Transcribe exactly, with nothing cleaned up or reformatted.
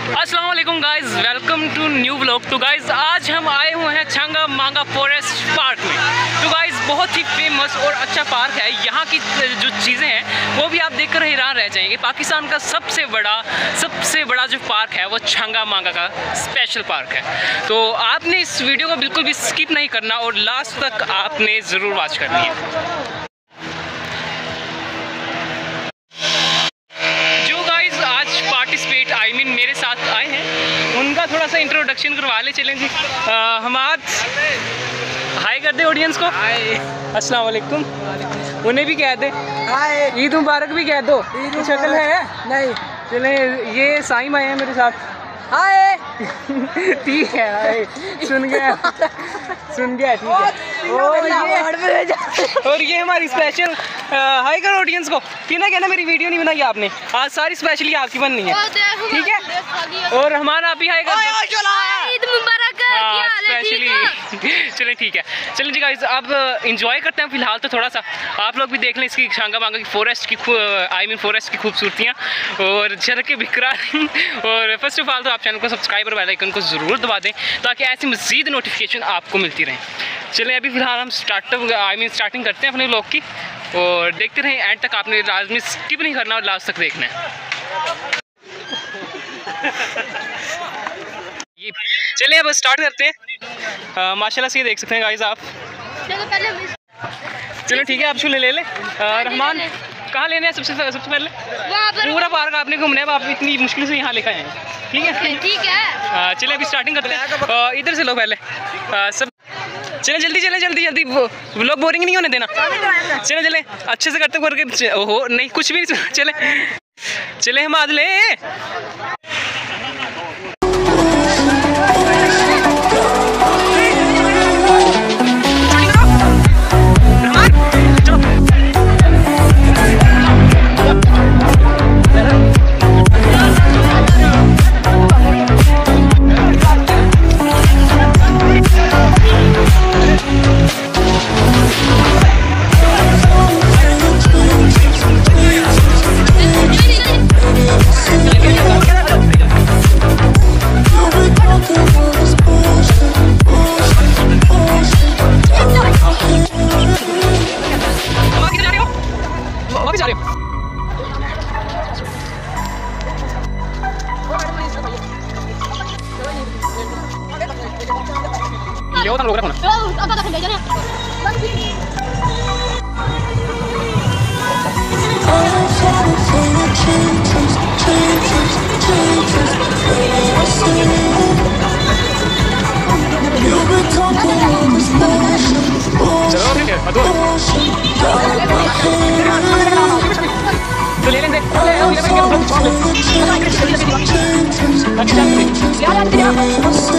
अस्सलाम वालेकुम guys, welcome to new vlog. तो गाइस आज हम आए हुए हैं छंगा मांगा फॉरेस्ट पार्क में। तो गाइस बहुत ही फेमस और अच्छा पार्क है। यहाँ की जो चीज़ें हैं वो भी आप देखकर हैरान रह जाएंगे। पाकिस्तान का सबसे बड़ा सबसे बड़ा जो पार्क है वो छंगा मांगा का स्पेशल पार्क है। तो आपने इस वीडियो को बिल्कुल भी स्किप नहीं करना और लास्ट तक आपने ज़रूर वॉच करनी है। पार्टिसिपेट आई मीन मेरे साथ आए हैं, उनका थोड़ा सा इंट्रोडक्शन करवा ले चलें जी। हमाद हाय कर दे ऑडियंस को। हाय अस्सलाम वालेकुम। उन्हें भी कह दे हाय, ईद मुबारक भी कह दो। शक्ल है नहीं, चले ये साइम आए हैं मेरे साथ। हाय ठीक है, हाय सुन गया सुन गया ठीक है। और ये और ये हमारी स्पेशल हाय कर ऑडियंस को। कहना कहना मेरी वीडियो नहीं बनाई आपने, आज सारी स्पेशली आपकी बननी है, ठीक है। और हमारा भी हाय कर स्पेशली चलें ठीक है। चलें जी गाइस अब इंजॉय करते हैं फिलहाल। तो थोड़ा सा आप लोग भी देख लें इसकी छंगा मांगा की फॉरेस्ट की आई मीन फॉरेस्ट की खूबसूरतियाँ और झलक के बिकरा। और फर्स्ट ऑफ ऑल तो आप चैनल को सब्सक्राइब और बेल आइकन को ज़रूर दबा दें ताकि ऐसी मज़ीद नोटिफिकेशन आपको मिलती रहें। चलें अभी फ़िलहाल हम स्टार्टअप आई मीन स्टार्टिंग करते हैं अपने व्लॉग की और देखते रहें एंड तक। आपने लास्ट में स्किप नहीं करना और लास्ट तक देखना है। ये चलिए अब स्टार्ट करते हैं। माशाल्लाह से ये देख सकते हैं गाइस आप। चलो पहले चलो ठीक है, आप शुरू ले ले। रहमान कहाँ लेने हैं सबसे सबसे पहले? पूरा पार्क आपने घूमना है, आप इतनी मुश्किल से यहाँ लेकर आए हैं, ठीक है ठीक है। चलिए अभी स्टार्टिंग करते हैं। इधर से लो पहले सब। चले जल्दी चले जल्दी जल्दी, व्लॉग बोरिंग नहीं होने देना। चले चले अच्छे से करते करके। ओहो नहीं कुछ भी। चले चले हम आज ले। Yo tang lugar mana? Apa tak kerja ni? चलो ठीक है, अदो तो ले लेंगे। ले ले